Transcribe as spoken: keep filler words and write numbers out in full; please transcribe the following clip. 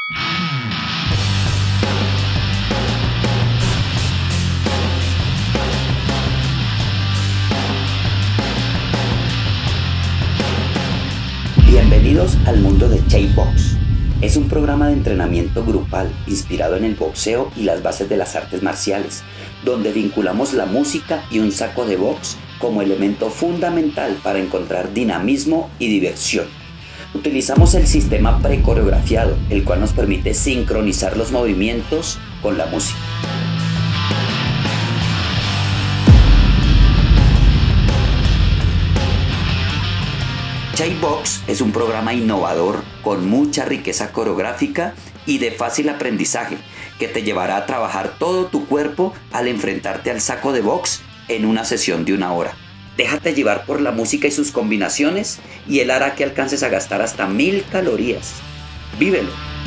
Bienvenidos al mundo de Chai Box. Es un programa de entrenamiento grupal inspirado en el boxeo y las bases de las artes marciales, donde vinculamos la música y un saco de box como elemento fundamental para encontrar dinamismo y diversión. Utilizamos el sistema precoreografiado, el cual nos permite sincronizar los movimientos con la música. Chai Box es un programa innovador con mucha riqueza coreográfica y de fácil aprendizaje que te llevará a trabajar todo tu cuerpo al enfrentarte al saco de box en una sesión de una hora. Déjate llevar por la música y sus combinaciones y él hará que alcances a gastar hasta mil calorías. ¡Vívelo!